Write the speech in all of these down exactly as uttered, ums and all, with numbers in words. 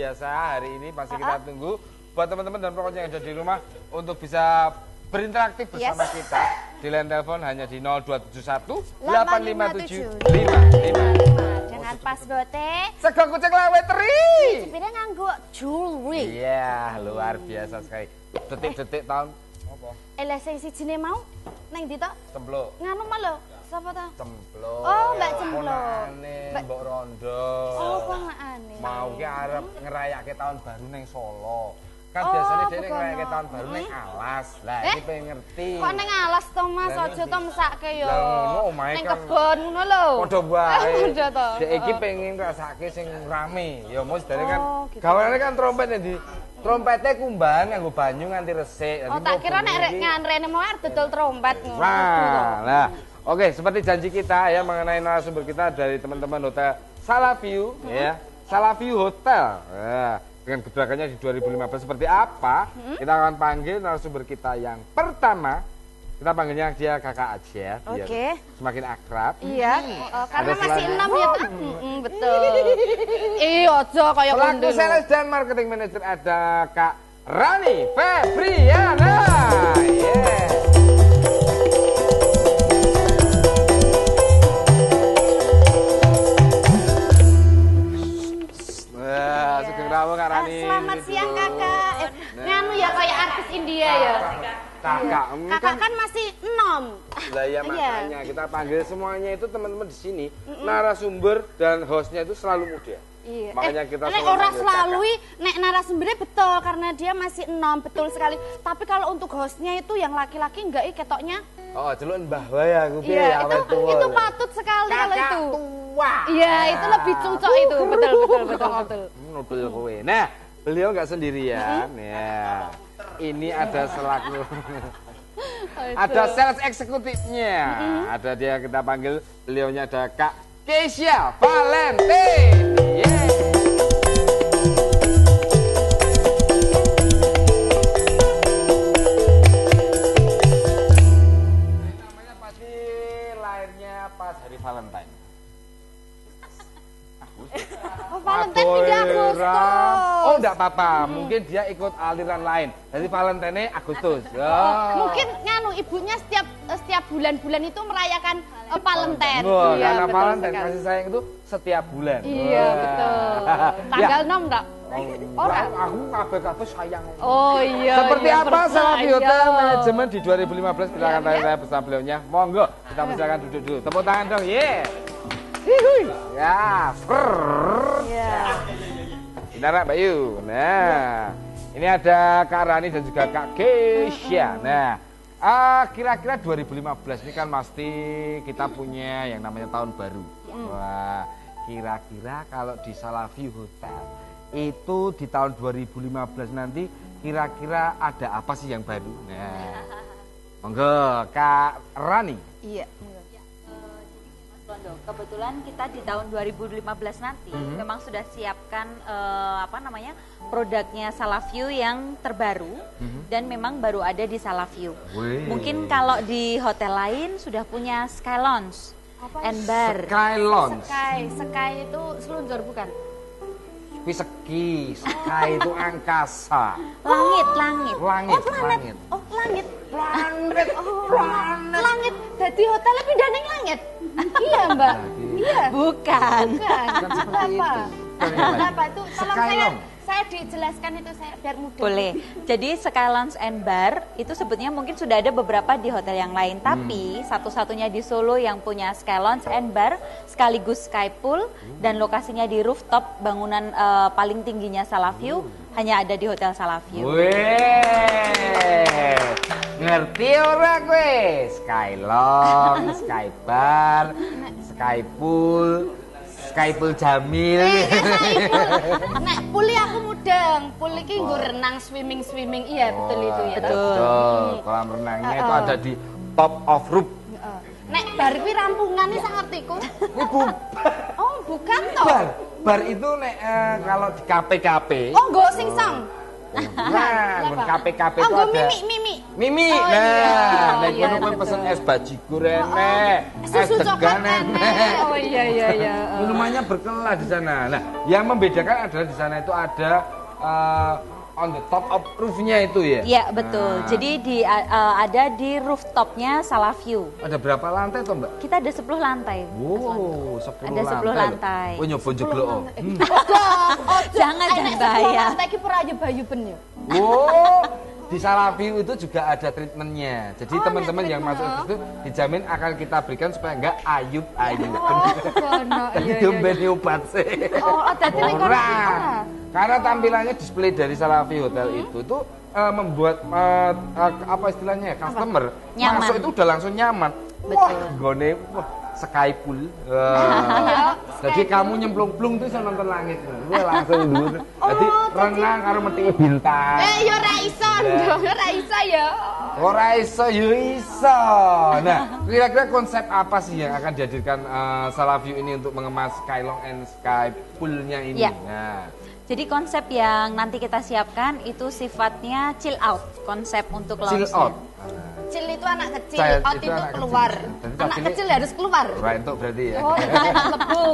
biasa hari ini masih kita tunggu buat teman-teman dan pokoknya yang ada di rumah untuk bisa berinteraktif bersama yes. kita di line telepon hanya di nol dua tujuh satu delapan lima tujuh lima lima. Jangan pas gote. Sego kucing laweteri. Cipine nganggo jewelry. Iya, luar biasa sekali. Detik-detik tahun apa? Eleh sing sijine mau ning ndi to? Cempluk. Nganu mah lho. Sapa to? Cempluk. Oh, Mbak Cempluk. Ponakane Mbok Rondo. Oh, ponakane. Mau ki arep ngerayake tahun baru ning Solo. Kan oh, biasanya dia ngerayake tahun baru ning alas. Lah eh? iki pengen ngerti. Kok ning alas to Mas? Aja to mesake yo. Lah ngono omahe ning kan. kebon ngono lho. Padha wae. Padha to. Dek iki pengen ngrasake sing rame. Ya mos dari kan oh, gitu. gawane kan trompet ndi. Trompetnya kumbahan nganggo banyu nganti resik. Oh, tak kira nek rek nganrene mau arep dodol trompet ngono. Nah, lah. Oke, seperti janji kita ya mengenai narasumber kita dari teman-teman Hotel Salaview hmm. ya. Salaview Hotel. Ya, dengan gebrakannya di dua ribu lima belas seperti apa? Hmm. Kita akan panggil narasumber kita yang pertama. Kita panggilnya dia kakak aja. Oke. Okay. Semakin akrab. Iya, oh, karena ada masih enam ya, Pak. Mm, betul. Iya, aja kayak pelaku sales dan marketing manager ada Kak Rani Febriana. Yeah. Wah, sugeng rawuh Kak Rani. Selamat siang Kakak. Eh, nganu ya kayak artis India ya. Kakak, kakak kan masih enom. Lah ya makanya kita panggil semuanya itu teman-teman di sini mm -mm. narasumber dan hostnya itu selalu muda. Iya. Makanya eh, kita nek orang selalu nek narasumbernya betul karena dia masih enom betul sekali. Tapi kalau untuk hostnya itu yang laki-laki enggak ketoknya. Oh, celuk mbah wae aku piye ya itu, itu patut sekali kakak kalau itu. Tua. Iya, itu lebih cocok itu. Betul betul betul betul. Nobel kowe. Nah, beliau enggak sendirian ya. Ini ada selaku ada sales eksekutifnya. Mm-hmm. Ada dia kita panggil beliaunya ada Kak Keisha Valentine. Yeah. Namanya pasti lahirnya pas hari Valentine. Oh, Valentine pindah Agustus. Oh, enggak apa-apa. Hmm. Mungkin dia ikut aliran lain. Jadi Valentine Agustus. Oh. Oh, mungkin nganu ibunya setiap setiap bulan-bulan itu merayakan uh, Valentine. Oh, iya, karena Valentine kasih sayang itu setiap bulan. Iya, oh. betul. Tanggal enam enggak? Oh, orang aku kabeh-kabeh sayang. Oh iya. Seperti iya, apa Salaview Hotel Manajemen di dua ribu lima belas kita akan tanya ya, bersama beliaunya. Monggo, kita silakan duduk dulu. Tepuk tangan dong. Ye. Hihuy. Ya, frrrr. Ya. Benar Mbak Yu. Nah, ini ada Kak Rani dan juga Kak Keisha. Nah, kira-kira uh, dua ribu lima belas ini kan pasti kita punya yang namanya tahun baru. Hmm. Wah, kira-kira kalau di Salaview Hotel itu di tahun dua ribu lima belas nanti kira-kira ada apa sih yang baru? Nah, monggo Kak Rani. Iya. Kebetulan kita di tahun dua ribu lima belas nanti mm-hmm. memang sudah siapkan uh, apa namanya produknya Salaview yang terbaru mm-hmm. dan memang baru ada di Salaview. Wee. Mungkin kalau di hotel lain sudah punya Sky Lounge and Bar. Sky Lounge. Sky, Sky itu seluncur bukan? Seki, sky itu angkasa. Langit, langit. Langit, oh, planet. langit. Oh, langit. Planet, oh, planet. Langit. Jadi hotelnya pindah ning langit. Iya, Mbak. Iya. Bukan. Bukan. Bukan seperti apa? itu. Apa itu? Tolong saya saya dijelaskan itu saya biar mudah. Boleh. Jadi Sky Lounge and Bar itu sebetulnya mungkin sudah ada beberapa di hotel yang lain, hmm. tapi satu-satunya di Solo yang punya Sky Lounge and Bar sekaligus Sky Pool hmm. dan lokasinya di rooftop bangunan uh, paling tingginya Salaview hmm. hanya ada di Hotel Salaview. Weh, ngerti ora kowe? Sky Lounge, Sky Bar, Sky Pool. Skypool Jamil. Nek pool aku mudeng, pool iki nggo renang swimming-swimming. Iya, betul itu ya. Betul. Hmm. Kolam renangnya uh, uh. itu ada di top of roof. Uh. Nek bar kuwi rampungane sak ngertiku. Kuwi bu. Oh, bukan toh. Bar. Bar itu nek uh, kalau di K P K P. Oh, nggo singsang. Nah, di K P K P oh, itu ada. Oh, mimi mimi. Mimi. Oh, Nah, iya. nek Iya, kono kowe betul. pesen es bajigur enek, es Susu coklat degan enek. enek. Oh iya iya iya. Minumannya berkelas di sana. Nah, yang membedakan adalah di sana itu ada uh, on the top of roof-nya itu ya. Iya betul. Nah, Jadi di uh, ada di rooftopnya Salaview. ada berapa lantai toh, Mbak? Kita ada sepuluh lantai. Wow, sepuluh Ada lantai. sepuluh loh. lantai. Oh, nyoba jeglok. Oh. Hmm. Jangan jangan bahaya. Lantai ki ora aja bayu ben ya. Wow, di Salaview itu juga ada treatmentnya. Jadi Oh, teman-teman ada yang masuk ke situ dijamin akan kita berikan supaya enggak ayub-ayub. Kono Tadi iya. dombeni obat sih. Oh, dadi nek kono Ora. ora. Karena tampilannya display dari Salaview Hotel itu tuh eh, membuat eh, eh, apa istilahnya ya, customer Nyaman. masuk itu udah langsung nyaman. Betul. Wah, gone wah sky pool. Wah. Jadi kamu nyemplung-plung tuh bisa nonton langit. Wah, langsung dulu. Jadi renang karo metik bintang. Eh yo ora iso, ndong, ora iso ya. Ora iso yo iso. Nah, kira-kira konsep apa sih yang akan dihadirkan eh, Salaview ini untuk mengemas Skylong and Sky Pool-nya ini? Ya. Nah, Jadi konsep yang nanti kita siapkan itu sifatnya chill out. Konsep untuk chill lounge-nya. out. Kecil itu anak kecil, Saya- out itu itu anak keluar. kecil. Jadi Anak tadi kecil ini- harus keluar. Right untuk berarti ya. Oh, anak lebu.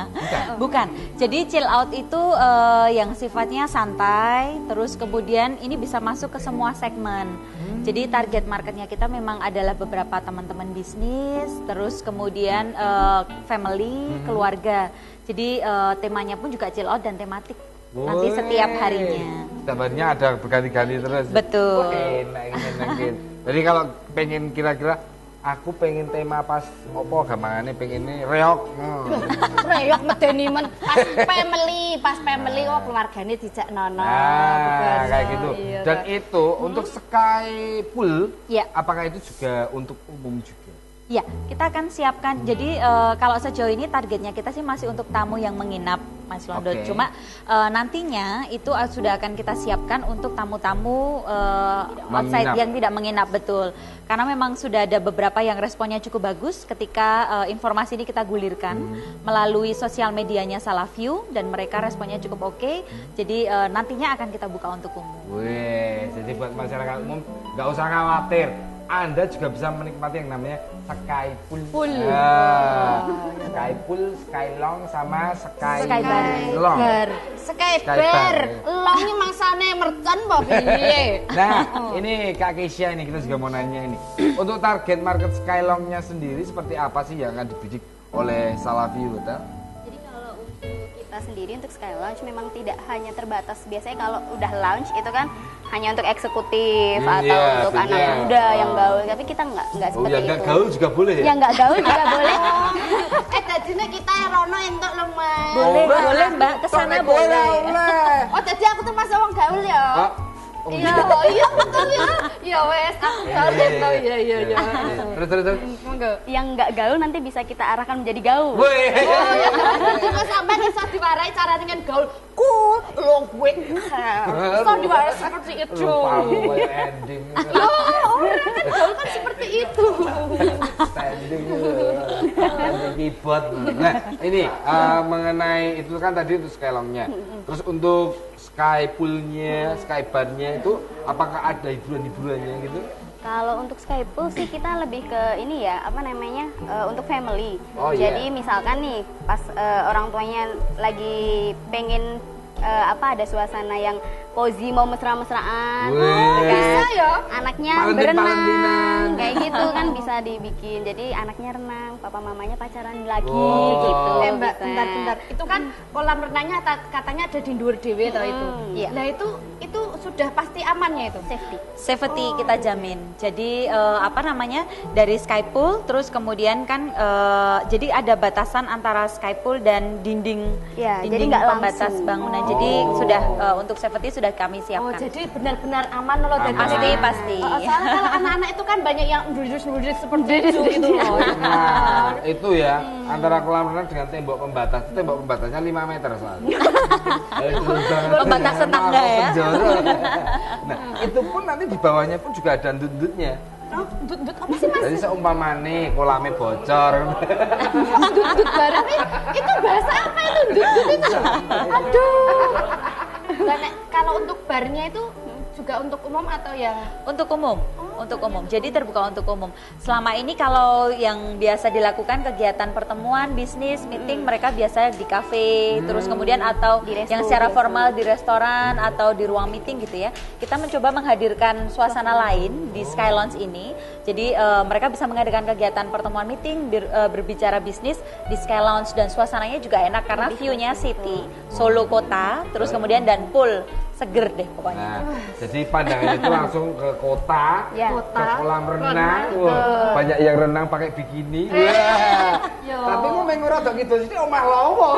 Bukan. Jadi chill out itu eh, yang sifatnya santai, terus kemudian ini bisa masuk ke semua segmen. Jadi target marketnya kita memang adalah beberapa teman-teman bisnis, terus kemudian eh, family, keluarga. Jadi eh, temanya pun juga chill out dan tematik. Nanti Woi. setiap harinya. Setiap harinya ada berganti-ganti terus. Betul. Wah, enak, enak, enak. Jadi kalau pengen kira-kira aku pengen tema pas opo gampangane pengennya reok. Hmm. Reyok medeni men pas family, pas family oh keluargane dijak nono. Nah, kayak gitu. Iya, Dan Kak. itu untuk Sky Pool, Ya. apakah itu juga untuk umum juga? Ya, kita akan siapkan. Jadi eh, kalau sejauh ini targetnya kita sih masih untuk tamu yang menginap, Mas Londo. Oke. Cuma eh, nantinya itu eh, sudah akan kita siapkan untuk tamu-tamu eh, outside Menginap. yang tidak menginap, betul. Karena memang sudah ada beberapa yang responnya cukup bagus ketika eh, informasi ini kita gulirkan melalui sosial medianya Salaview dan mereka responnya cukup oke. Jadi eh, nantinya akan kita buka untuk umum. Wih, jadi buat masyarakat umum nggak usah khawatir. Anda juga bisa menikmati yang namanya Sky Pool. Pool. Ah, Sky Pool, Sky Long sama Sky, Sky Bar. Long. Bar. Skybar. Skybar. Long ini mangsane mercon apa piye? Nah, ini Kak Keisha ini kita juga mau nanya ini. Untuk target market Skylongnya sendiri seperti apa sih yang akan dibidik oleh Salaview Hotel? Jadi kalau untuk kita sendiri untuk Sky Lounge memang tidak hanya terbatas, biasanya kalau udah lounge itu kan hanya untuk eksekutif Hmm, atau iya, untuk iya. anak muda yang gaul, tapi kita nggak nggak Oh seperti ya, itu. nggak gaul juga boleh ya? Ya nggak gaul juga boleh. Eh dadine kita yang rono entuk lho, Mas. Boleh, Mbak. boleh Mbak, kesana Tok, boleh. boleh. Oh, jadi aku tuh masuk wong gaul ya. Ah, oh, Iya, iya betul ya. Ya wes, aku gaul iya, tau iya iya iya. Terus terus terus. Monggo. Yang nggak gaul nanti bisa kita arahkan menjadi gaul. Wih. Oh ya, jadi sampai bisa diwarai cara dengan gaul. Cool, long gue. Bisa diwarai seperti itu. Lupa lu kayak ending. Ya, orang gaul kan seperti itu. Standing standing keyboard. Nah, ini eh, mengenai itu kan tadi untuk Skylongnya. Terus untuk Sky Pool-nya, Sky Bar-nya itu apakah ada hiburan-hiburannya gitu? Kalau untuk Skypool sih kita lebih ke ini ya, apa namanya, eh, untuk family. Oh, iya. Jadi misalkan nih pas eh, orang tuanya lagi pengen eh, apa ada suasana yang cozy mau mesra-mesraan, Wih. kan? Bisa ya? Anaknya Valentin-valentinan. berenang, kayak gitu kan bisa dibikin. Jadi anaknya renang, papa mamanya pacaran lagi Oh. gitu. Eh, Mbak, bisa. bentar, bentar. Itu kan kolam renangnya ta- katanya ada di dhuwur dhewe toh itu. iya. Nah, itu itu sudah pasti amannya itu. Safety. Safety kita jamin. Jadi eh, apa namanya dari Skypool, terus kemudian kan eh, jadi ada batasan antara Skypool dan dinding Ya, jadi dinding nggak pembatas langsung. bangunan. Jadi sudah eh, untuk safety sudah kami Oh, siapkan. jadi benar-benar aman loh Aman. dari Pasti, pasti. Oh, soalnya kalau anak-anak itu kan banyak yang ndudus-ndudus seperti itu itu loh. Nah, itu ya antara kolam renang dengan tembok pembatas. Itu tembok pembatasnya lima meter soalnya. Eh, itu banget. Pembatas tetangga ya. Penjara. Nah, itu pun nanti di bawahnya pun juga ada ndut-ndutnya. Oh, ndut-ndut apa sih Mas? Jadi seumpamane kolamnya bocor. Ndut-ndut bareng nih. Itu bahasa apa itu ndut-ndut itu? Aduh. Nah, nek, kalau untuk barnya itu juga untuk umum atau yang untuk umum? Oh, untuk umum. Jadi terbuka untuk umum. Selama ini kalau yang biasa dilakukan kegiatan pertemuan, bisnis, meeting, hmm. mereka biasa di kafe, hmm. terus kemudian atau di resto, yang secara resto. formal di restoran atau di ruang meeting gitu ya. Kita mencoba menghadirkan suasana lain di Sky Lounge ini. Jadi uh, mereka bisa mengadakan kegiatan pertemuan meeting, ber, uh, berbicara bisnis di Sky Lounge dan suasananya juga enak karena view-nya city, Solo kota, terus kemudian dan pool. Seger deh pokoknya. Nah, jadi pandangannya itu langsung ke kota, ya. ke kolam renang. Wah, banyak yang renang pakai bikini. Wah. Tapi kok mengurut gitu sih omah lowo.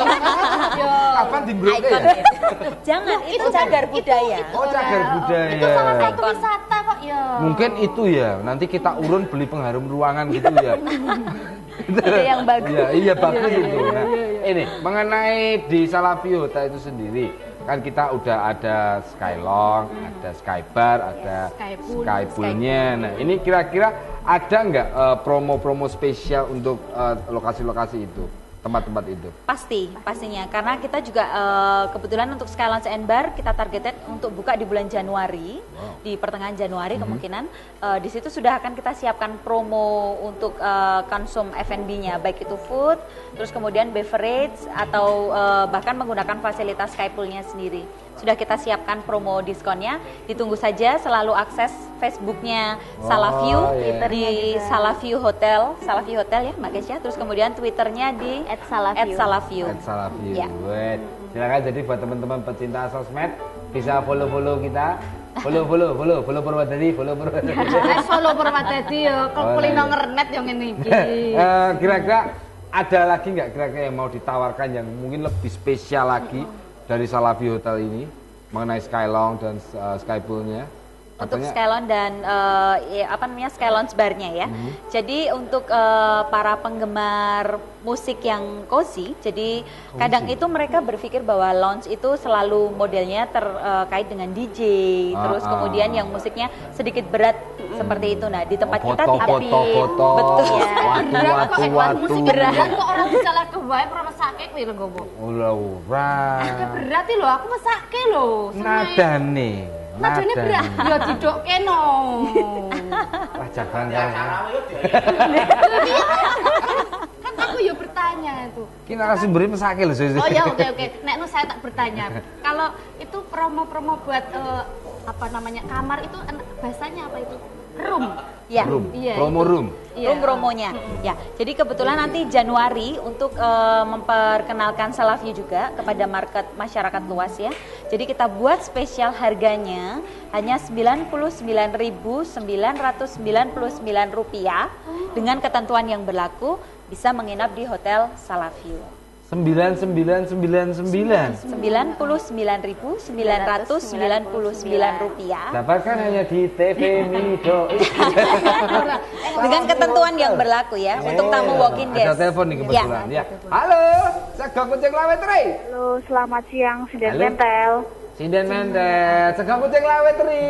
Kapan dimbroke ya? Jangan, itu cagar budaya. Oh, cagar budaya. Itu salah satu wisata kok ya. Mungkin itu ya. Nanti kita urun beli pengharum ruangan gitu ya. Ide yang bagus. Iya, iya bagus itu. Nah, ini mengenai di Salaview Hotel itu sendiri. Kan kita udah ada Skylong, hmm. ada Skybar, ada Skypool, Skypoolnya. Nah ini kira-kira ada nggak uh, promo-promo spesial untuk lokasi-lokasi uh, itu, tempat-tempat itu? Pasti, pastinya. Karena kita juga uh, kebetulan untuk Sky Lounge and Bar kita targeted untuk buka di bulan Januari, wow. di pertengahan Januari hmm. kemungkinan. Uh, di situ sudah akan kita siapkan promo untuk uh, konsum F and B-nya, baik itu food, terus kemudian beverage atau uh, bahkan menggunakan fasilitas Skypool-nya sendiri. Sudah kita siapkan promo diskonnya. Ditunggu saja, selalu akses Facebooknya oh, Salaview yeah. di Salaview Hotel, Salaview Hotel ya Mbak Kesya. Terus kemudian Twitternya di at Salaview. At Salaview. Ya. Silakan jadi buat teman-teman pecinta sosmed bisa follow-follow kita. Follow, follow, follow, follow Purwadadi, follow Purwadadi. Eh, follow Purwadadi ya, kalau kulino ngernet yang ini. Kira-kira ada lagi nggak kira-kira yang mau ditawarkan yang mungkin lebih spesial lagi dari Salaview Hotel ini mengenai Skylong dan uh, Skypool-nya? Untuk Sky Lounge dan uh, ya, apa namanya Sky Lounge Bar-nya ya. Hmm. Jadi untuk uh, para penggemar musik yang cozy, jadi cozy. Kadang itu mereka berpikir bahwa lounge itu selalu modelnya terkait dengan D J, ah, terus ah. kemudian yang musiknya sedikit berat hmm. seperti itu. Nah di tempat oh, kita foto, tidak foto, foto, betul ya. Watu, watu, watu. Musik berat kok orang bisa lagu bae ora mesake kuwi lho Gobo. Ora. Berarti lho aku mesake lho. Nadane. Nadane berat. Ya didokke no. Wah jagoan kan. Kan aku ya bertanya itu. Ki narasumbernya mesake lho. Oh ya oke oke. Nek no saya tak bertanya. Kalau itu promo-promo buat uh, apa namanya kamar itu bahasanya apa itu? Room. Ya, room. Iya, promo itu. room. Iya. Room promonya. Mm-hmm. Ya, jadi kebetulan nanti Januari untuk uh, memperkenalkan Salaview juga kepada market masyarakat luas ya. Jadi kita buat spesial harganya hanya sembilan puluh sembilan ribu sembilan ratus sembilan puluh sembilan rupiah dengan ketentuan yang berlaku bisa menginap di Hotel Salaview. sembilan sembilan sembilan sembilan sembilan puluh sembilan ribu sembilan ratus sembilan puluh sembilan rupiah. Dapatkan hanya di T V Mido. Dengan ketentuan yang berlaku ya oh, untuk tamu walk-in guest. Ada telepon nih kebetulan ya. ya. Halo, Sego Kucing Lawetri. Halo, selamat siang Sinden Mentel. Sinden Mentel, Sego Kucing Lawetri.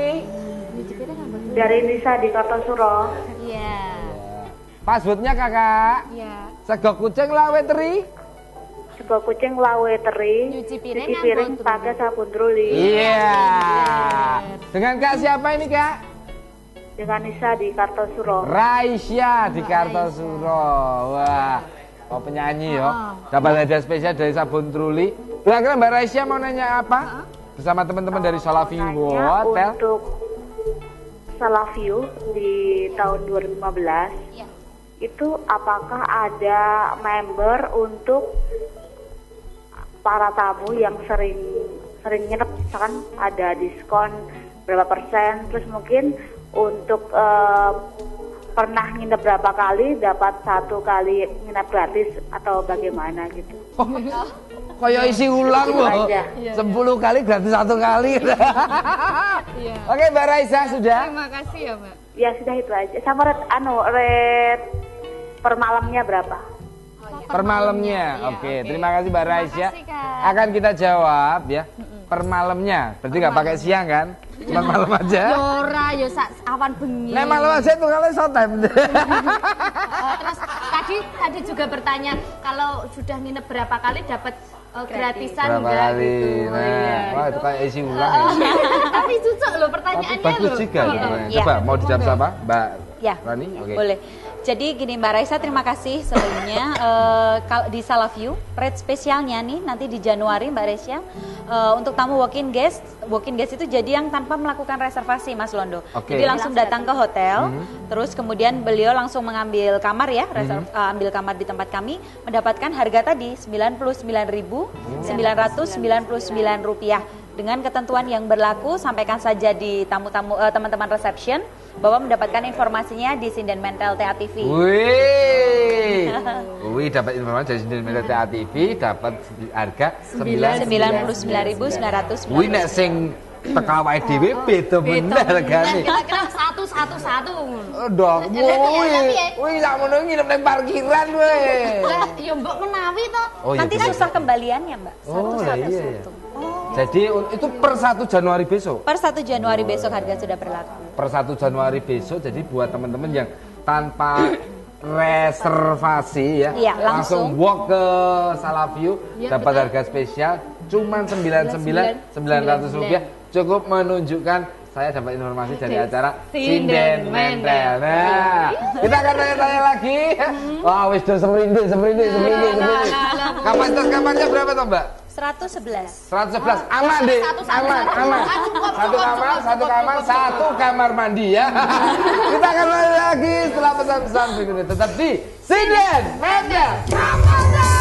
Dari Nisa di Kartosuro. Iya. Passwordnya kakak. Iya. Sego Kucing Lawetri. Sego kucing laweteri, nyuci piring, nyuci piring pakai sabun truli. Iya. Yeah. Dengan kak siapa ini kak? Dengan Nisa di Kartosuro. Raisya di Kartosuro. Wah, oh penyanyi yo. Dapat hadiah spesial dari sabun truli. Kira-kira Mbak Raisya mau nanya apa? Bersama teman-teman dari Salaview Hotel. Untuk Salaview di tahun dua ribu lima belas. Ya. Itu apakah ada member untuk para tamu yang sering sering nginep, misalkan ada diskon berapa persen, terus mungkin untuk uh, pernah nginep berapa kali dapat satu kali nginep gratis atau bagaimana gitu. Oh, kayak isi ulang loh, sepuluh kali gratis satu kali. Iya. Oke Mbak Raisa sudah. Terima kasih ya Mbak. Ya sudah itu aja. Sama red, anu red per malamnya berapa? Per malamnya, ya, oke. Okay. Okay. Terima kasih Mbak Raisya. Akan kita jawab ya. Per malamnya, berarti nggak pakai siang kan? Cuma malam aja. Yora, yo awan bengi. Nah malam aja tuh kalau showtime. uh, terus tadi tadi juga bertanya kalau sudah nginep berapa kali dapat Oh, gratisan Berapa enggak kali? gitu. Nah, Iya, wah itu kayak isi ulang ya. Tapi cocok loh Tapi pertanyaannya bagus loh. juga Iya. sebenarnya. Iya. Coba mau dijawab siapa? Mbak Ya, Rani? Oke. boleh. Jadi gini Mbak Raisa, terima kasih sebelumnya. Eh, kalau di Salaview, rate spesialnya nih nanti di Januari Mbak Raisa, eh, untuk tamu walk-in guest, walk-in guest itu jadi yang tanpa melakukan reservasi Mas Londo. Oke. Jadi langsung datang ke hotel, Mhm. terus kemudian beliau langsung mengambil kamar ya, reserv, Mhm. eh, ambil kamar di tempat kami, mendapatkan harga tadi sembilan puluh sembilan ribu sembilan ratus sembilan puluh sembilan rupiah. Dengan ketentuan yang berlaku, sampaikan saja di tamu-tamu eh, teman-teman reception bahwa mendapatkan informasinya di Sinden Mental T A T V. Wih, wih dapat informasi dari Sinden Mental T A T V, dapat harga sembilan puluh sembilan ribu sembilan ratus sembilan wih puluh nek sing teka awake dhewe beda bener hargane. Kira-kira satu satu satu. Oh dong, wih, wih sakmono nginep nang parkiran weh. Lah, ya mbok menawi toh. Oh iya. Nanti bener. susah kembaliannya Mbak. Oh lah Satu-satu. iya ya. Jadi un- itu per satu Januari besok. Per satu Januari besok harga sudah berlaku. Per satu Januari besok, jadi buat teman-teman yang tanpa reservasi ya, Iya, langsung. walk ke Salaview Iya, dapat betul. harga spesial cuman sembilan puluh sembilan ribu sembilan ratus rupiah, cukup menunjukkan saya dapat informasi dari acara Sinden Mental. Nah, kita akan tanya-tanya lagi. Wah, wis do semrindih, semrindih, semrindih, semrindih. Kapasitas kamarnya berapa toh, Mbak? seratus sebelas. seratus sebelas aman deh, aman, aman. Satu kamar, satu kamar, satu kamar mandi ya. Kita akan mulai lagi setelah pesan-pesan berikut ini. Tetap di Sinden Mental.